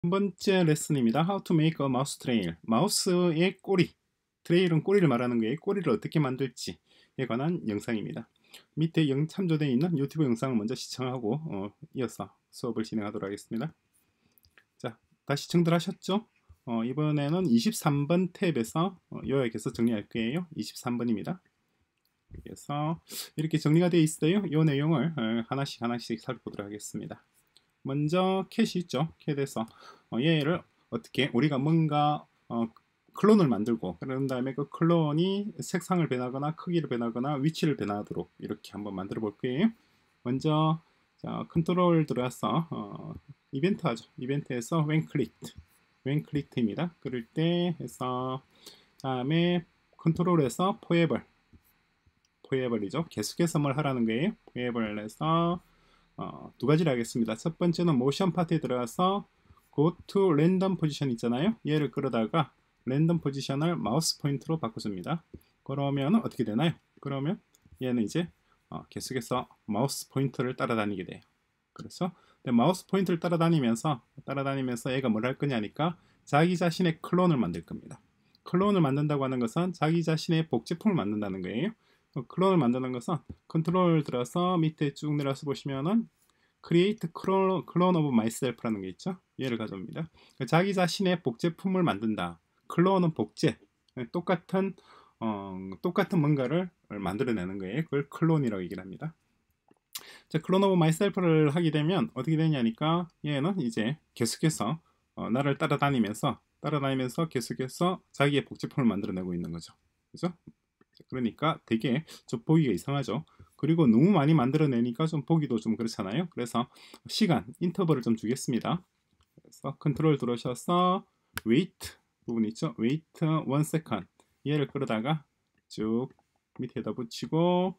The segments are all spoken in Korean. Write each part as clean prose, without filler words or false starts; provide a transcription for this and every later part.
첫 번째 레슨입니다. How to make a mouse trail. 마우스의 꼬리, 트레일은 꼬리를 말하는 거예요. 꼬리를 어떻게 만들지에 관한 영상입니다. 밑에 참조되어 있는 유튜브 영상을 먼저 시청하고 이어서 수업을 진행하도록 하겠습니다. 자, 다 시청들 하셨죠? 이번에는 23번 탭에서 요약해서 정리할 거예요. 23번입니다. 그래서 이렇게 정리가 되어 있어요. 이 내용을 하나씩 살펴보도록 하겠습니다. 먼저 캣이 있죠. 캣에서 얘를 어떻게 우리가 뭔가 클론을 만들고 그런 다음에 그 클론이 색상을 변하거나 크기를 변하거나 위치를 변하도록 이렇게 한번 만들어 볼 거예요. 먼저 자, 컨트롤 들어가서 이벤트 하죠. 이벤트에서 when clicked입니다. 그럴 때 해서 다음에 컨트롤에서 포에벌이죠. 계속해서 뭘 하라는 거예요. 포에벌에서 두 가지를 하겠습니다. 첫 번째는 모션 파트에 들어가서 go to random position 있잖아요. 얘를 끌어다가 랜덤 포지션을 마우스 포인트로 바꿔줍니다. 그러면 어떻게 되나요? 그러면 얘는 이제 계속해서 마우스 포인터를 따라다니게 돼요. 그래서 마우스 포인터를 따라다니면서 얘가 뭘 할 거냐니까 자기 자신의 클론을 만들 겁니다. 클론을 만든다고 하는 것은 자기 자신의 복제품을 만든다는 거예요. 클론을 만드는 것은 컨트롤 들어서 밑에 쭉 내려서 보시면은 create clone of myself라는 게 있죠. 얘를 가져옵니다. 자기 자신의 복제품을 만든다. 클론은 복제, 똑같은 뭔가를 만들어내는 거예요. 그걸 클론이라고 얘기를 합니다. 자, 클론 오브 마이셀프를 하게 되면 어떻게 되냐니까 얘는 이제 계속해서 나를 따라다니면서 계속해서 자기의 복제품을 만들어내고 있는 거죠. 그죠? 그러니까 되게 좀 보기가 이상하죠. 그리고 너무 많이 만들어내니까 좀 보기도 좀 그렇잖아요. 그래서 시간, 인터벌을 좀 주겠습니다. 그래서 컨트롤 들어오셔서 wait 부분 있죠. wait 1 second 얘를 끌어다가 쭉 밑에다 붙이고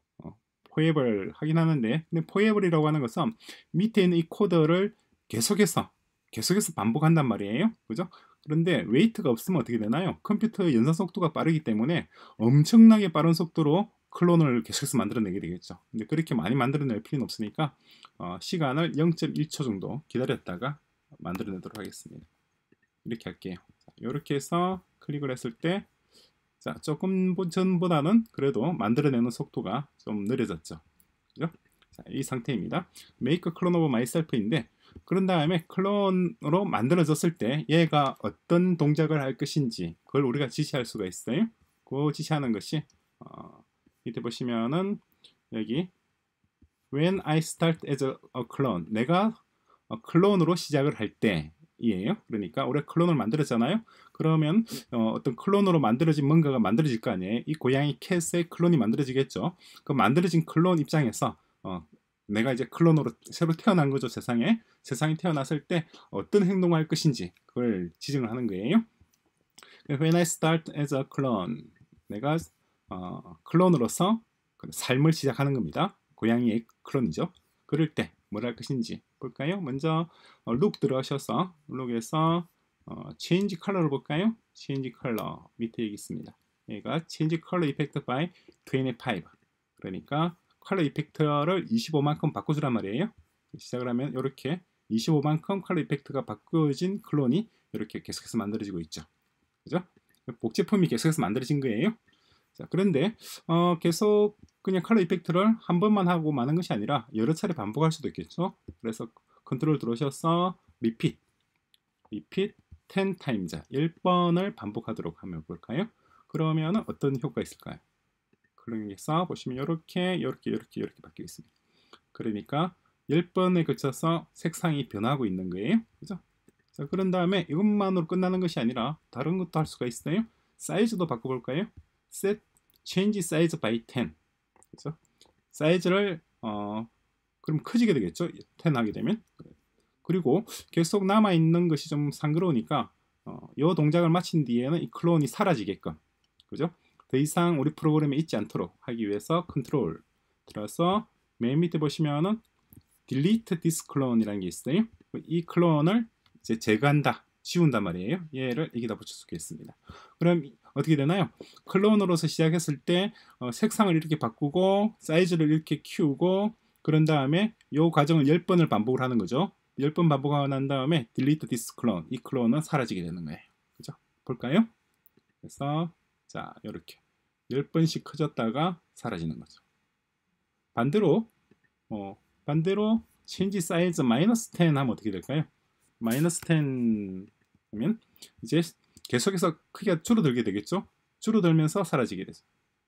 포에벌 하긴 하는데, 근데 포에벌이라고 하는 것은 밑에 있는 이 코드를 계속해서 반복한단 말이에요. 그죠? 그런데 웨이트가 없으면 어떻게 되나요? 컴퓨터의 연산 속도가 빠르기 때문에 엄청나게 빠른 속도로 클론을 계속해서 만들어내게 되겠죠. 근데 그렇게 많이 만들어낼 필요는 없으니까 시간을 0.1초 정도 기다렸다가 만들어내도록 하겠습니다. 이렇게 할게요. 이렇게 해서 클릭을 했을 때 자, 조금 전보다는 그래도 만들어내는 속도가 좀 느려졌죠. 그죠? 자, 이 상태입니다. make clone of myself인데, 그런 다음에 클론으로 만들어졌을 때 얘가 어떤 동작을 할 것인지 그걸 우리가 지시할 수가 있어요. 그 지시하는 것이 밑에 보시면은 여기 when I start as a clone, 내가 클론으로 시작을 할 때 이에요. 그러니까 우리가 클론을 만들었잖아요. 그러면 어떤 클론으로 만들어진 뭔가가 만들어질 거 아니에요. 이 고양이 캣의 클론이 만들어지겠죠. 그 만들어진 클론 입장에서 내가 이제 클론으로 새로 태어난 거죠. 세상에 태어났을 때 어떤 행동을 할 것인지 그걸 지정을 하는 거예요. When I start as a clone, 내가 클론으로서 삶을 시작하는 겁니다. 고양이의 클론이죠. 그럴 때 뭘 할 것인지 볼까요? 먼저 look 들어가셔서 look에서 change color를 볼까요? change color 밑에 여기 있습니다. 얘가 change color effect by 25. 그러니까 컬러 이펙터를 25만큼 바꿔주란 말이에요. 시작을 하면 이렇게 25만큼 컬러 이펙트가 바꿔진 클론이 이렇게 계속해서 만들어지고 있죠. 그죠? 복제품이 계속해서 만들어진 거예요. 자, 그런데 계속 그냥 컬러 이펙트를 한 번만 하고 마는 것이 아니라 여러 차례 반복할 수도 있겠죠. 그래서 컨트롤 들어오셔서 repeat 10 times 10번을 반복하도록 하면 볼까요? 그러면 어떤 효과가 있을까요? 클릭해서 보시면 이렇게 바뀌고 있습니다. 그러니까 10번에 걸쳐서 색상이 변하고 있는 거예요. 그죠? 자, 그런 다음에 이것만으로 끝나는 것이 아니라 다른 것도 할 수가 있어요. 사이즈도 바꿔볼까요? set change size by 10. 그죠? 사이즈를 그럼 커지게 되겠죠. 10 하게 되면. 그리고 계속 남아 있는 것이 좀 상그러우니까 이 동작을 마친 뒤에는 이 클론이 사라지게끔, 그죠? 더 이상 우리 프로그램에 있지 않도록 하기 위해서 컨트롤 들어서 맨 밑에 보시면은 delete this clone이라는 게 있어요. 이 클론을 이제 제거한다, 지운단 말이에요. 얘를 여기다 붙일 수가 있습니다. 그럼 어떻게 되나요? 클론으로서 시작했을 때 색상을 이렇게 바꾸고 사이즈를 이렇게 키우고 그런 다음에 이 과정을 10번을 반복을 하는 거죠. 10번 반복하고 난 다음에 delete this clone, 이 클론은 사라지게 되는 거예요. 그죠? 볼까요? 그래서 자, 이렇게 10번씩 커졌다가 사라지는 거죠. 반대로 반대로 change size -10 하면 어떻게 될까요? -10 하면 이제 계속해서 크기가 줄어들게 되겠죠? 줄어들면서 사라지게 되죠.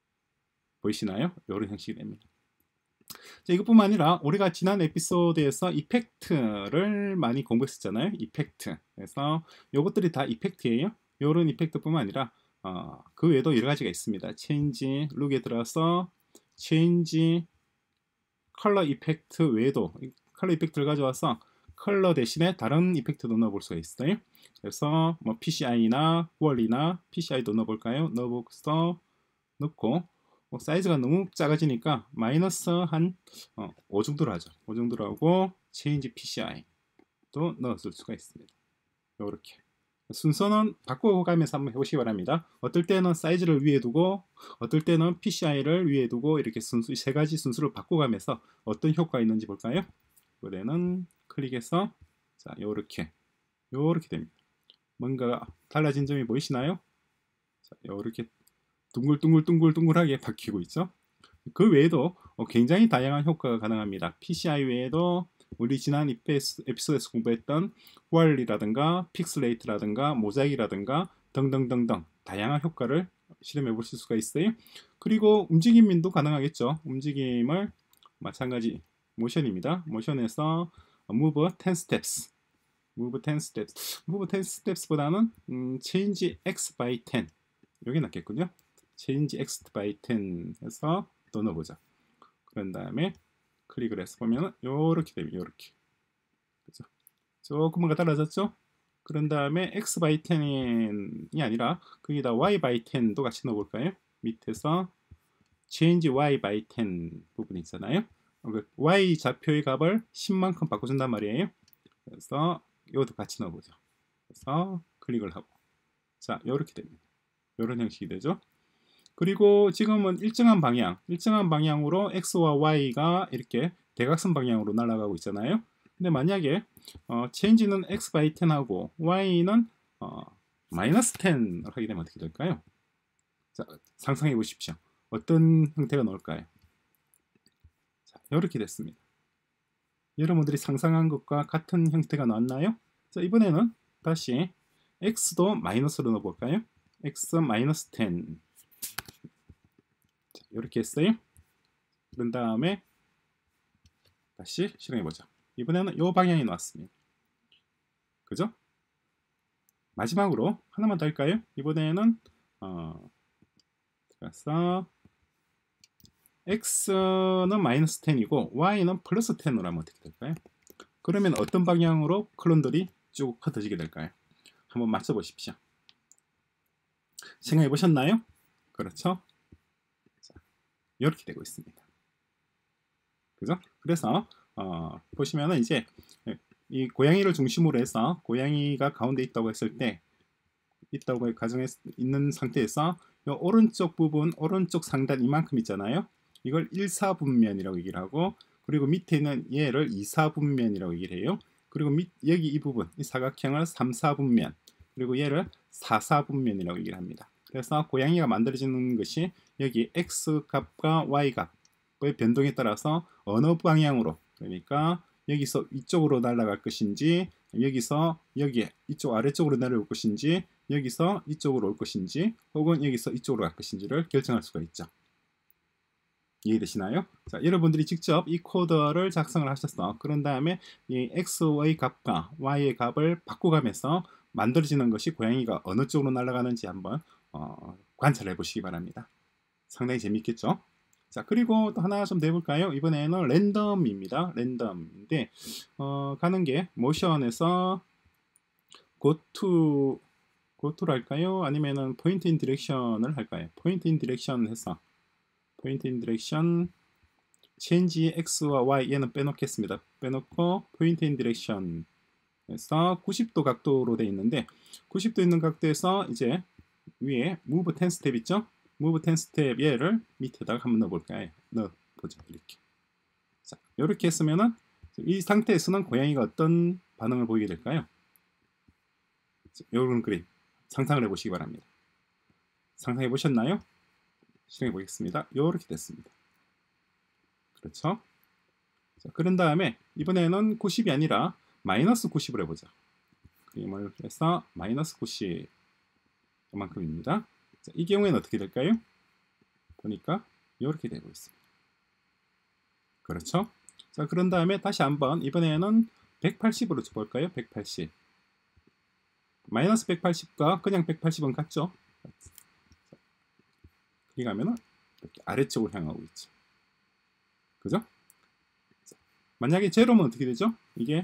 보이시나요? 이런 형식이 됩니다. 자, 이것뿐만 아니라 우리가 지난 에피소드에서 이펙트를 많이 공부했었잖아요. 이펙트. 그래서 이것들이 다 이펙트예요. 이런 이펙트뿐만 아니라 그 외에도 여러 가지가 있습니다. change, 룩에 들어서 change, 컬러 이펙트 외에도 컬러 이펙트를 가져와서 컬러 대신에 다른 이펙트도 넣어볼 수가 있어요. 그래서 뭐 PCI나 후얼이나 PCI도 넣어볼까요? 넣어서 넣고 사이즈가 너무 작아지니까 마이너스 한 5 정도로 하죠. 5 정도로 하고 change PCI도 넣었을 수가 있습니다. 이렇게 순서는 바꿔가면서 한번 해보시기 바랍니다. 어떨 때는 사이즈를 위에 두고 어떨 때는 PCI를 위에 두고 이렇게 순수 세 가지 순서를 바꿔가면서 어떤 효과가 있는지 볼까요? 이번에는 클릭해서 자 요렇게 됩니다. 뭔가 달라진 점이 보이시나요? 자, 요렇게 둥글둥글하게 바뀌고 있죠. 그 외에도 굉장히 다양한 효과가 가능합니다. PCI 외에도 우리 지난 에피소드에서 공부했던 후알이라든가 픽슬레이트라든가 모자이크라든가 등등등등 다양한 효과를 실험해 보실 수가 있어요. 그리고 움직임도 가능하겠죠. 움직임을 마찬가지 모션입니다. 모션에서 move 10 steps move 10 steps보다는 change x by 10 여기 낫겠군요. change x by 10 해서 또 넣어보자. 그런 다음에 클릭을 해서 보면 요렇게 됩니다. 요렇게. 그죠? 조금 뭔가 달라졌죠? 그런 다음에 x by 10이 아니라 거기다 y by 10도 같이 넣어볼까요? 밑에서 change y by 10 부분이 있잖아요. y 좌표의 값을 10만큼 바꿔준단 말이에요. 그래서 이것도 같이 넣어보죠. 그래서 클릭을 하고 자 요렇게 됩니다. 이런 형식이 되죠. 그리고 지금은 일정한 방향으로 x와 y가 이렇게 대각선 방향으로 날아가고 있잖아요. 근데 만약에 change는 x by 10하고 y는 마이너스 10을 하게 되면 어떻게 될까요? 자, 상상해 보십시오. 어떤 형태가 나올까요? 자, 이렇게 됐습니다. 여러분들이 상상한 것과 같은 형태가 나왔나요? 자, 이번에는 다시 x도 마이너스로 넣어볼까요? x 마이너스 10 이렇게 했어요. 그런 다음에 다시 실행해보죠. 이번에는 이 방향이 나왔습니다. 그죠? 마지막으로 하나만 더 할까요? 이번에는 들어가서 x는 마이너스 10이고 y는 플러스 10으로 하면 어떻게 될까요? 그러면 어떤 방향으로 클론들이 쭉 흩어지게 될까요? 한번 맞춰보십시오. 생각해 보셨나요? 그렇죠? 이렇게 되고 있습니다. 그죠? 그래서 보시면은 이제 이 고양이를 중심으로 해서 고양이가 가운데 있다고 했을 때 있다고 가정에 있는 상태에서 이 오른쪽 부분 오른쪽 상단 이만큼 있잖아요. 이걸 1/4분면이라고 얘기를 하고 그리고 밑에 있는 얘를 2/4분면이라고 얘기를 해요. 그리고 여기 이 부분 이 사각형을 3/4분면 그리고 얘를 4/4분면이라고 얘기를 합니다. 그래서 고양이가 만들어지는 것이 여기 x 값과 y 값의 변동에 따라서 어느 방향으로 그러니까 여기서 이쪽으로 날아갈 것인지 여기서 여기 이쪽 아래쪽으로 내려올 것인지 여기서 이쪽으로 올 것인지 혹은 여기서 이쪽으로 갈 것인지를 결정할 수가 있죠. 이해되시나요? 자, 여러분들이 직접 이 코드를 작성을 하셨어. 그런 다음에 이 x의 값과 y의 값을 바꿔가면서 만들어지는 것이 고양이가 어느 쪽으로 날아가는지 한번 관찰해 보시기 바랍니다. 상당히 재밌겠죠? 자, 그리고 또 하나 좀 내볼까요? 이번에는 랜덤입니다. 랜덤인데 가는 게 모션에서 고투를 할까요? 아니면은 포인트 인 디렉션을 할까요? 포인트 인 디렉션 해서 포인트 인 디렉션 change x와 y 얘는 빼놓겠습니다. 빼놓고 포인트 인 디렉션 해서 90도 각도로 되어 있는데 90도 있는 각도에서 이제 위에 move 10 스텝 있죠? move 10 스텝 얘를 밑에다가 한번 넣어볼까요? 넣어보죠. 이렇게. 자, 이렇게 했으면은 이 상태에서는 고양이가 어떤 반응을 보이게 될까요? 이런 그림 상상을 해보시기 바랍니다. 상상해 보셨나요? 실행해 보겠습니다. 이렇게 됐습니다. 그렇죠? 자, 그런 다음에 이번에는 90이 아니라 마이너스 90을 해보자. 그림을 해서 마이너스 90 이만큼입니다. 자, 이 경우에는 어떻게 될까요? 보니까 이렇게 되고 있습니다. 그렇죠? 자, 그런 다음에 다시 한번 이번에는 180으로 줘볼까요? 180 마이너스 180과 그냥 180은 같죠? 클릭하면은 이렇게 아래쪽으로 향하고 있죠. 그죠? 만약에 제로면 어떻게 되죠? 이게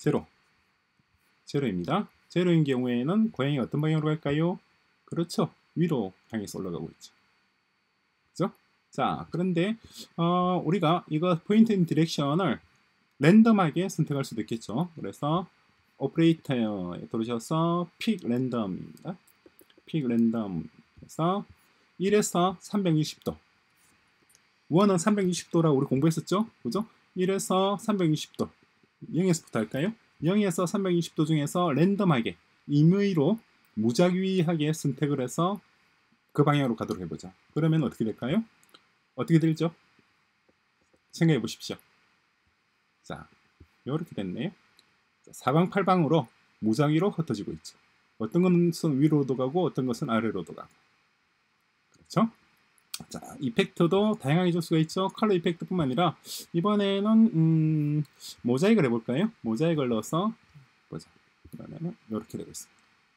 제로입니다. 제로인 경우에는 고양이가 어떤 방향으로 갈까요? 그렇죠. 위로 향해서 올라가고 있죠. 그죠? 자, 그런데 우리가 이거 포인트 인 디렉션을 랜덤하게 선택할 수도 있겠죠. 그래서 오퍼레이터에 들어오셔서 픽 랜덤입니다. 픽 랜덤 해서 1에서 360도 1은 360도라고 우리 공부했었죠? 그죠? 1에서 360도 0에서부터 할까요? 0에서 360도 중에서 랜덤하게 임의로 무작위하게 선택을 해서 그 방향으로 가도록 해보자. 그러면 어떻게 될까요? 어떻게 되죠? 생각해 보십시오. 자, 이렇게 됐네요. 사방팔방으로 무작위로 흩어지고 있죠. 어떤 것은 위로도 가고 어떤 것은 아래로도 가고. 그렇죠? 자, 이펙트도 다양하게 줄 수가 있죠. 컬러 이펙트뿐만 아니라 이번에는 모자익을 해볼까요? 모자익을 넣어서 보자. 그러면 이렇게 되고 있습니다.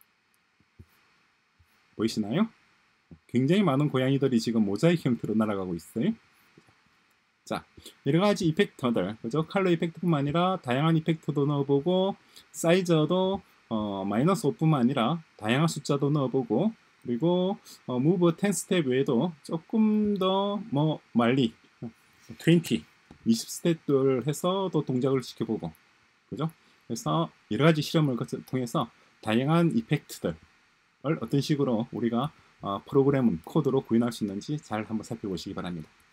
보이시나요? 굉장히 많은 고양이들이 지금 모자익 형태로 날아가고 있어요. 자, 여러 가지 이펙터들, 그죠? 컬러 이펙트뿐만 아니라 다양한 이펙트도 넣어보고 사이즈도 마이너스 5뿐만 아니라 다양한 숫자도 넣어보고 그리고 move 10 스텝 외에도 조금 더 멀리 20 스텝들 해서 또 동작을 시켜보고 그죠? 그래서 여러 가지 실험을 통해서 다양한 이펙트들을 어떤 식으로 우리가 프로그램 코드로 구현할 수 있는지 잘 한번 살펴보시기 바랍니다.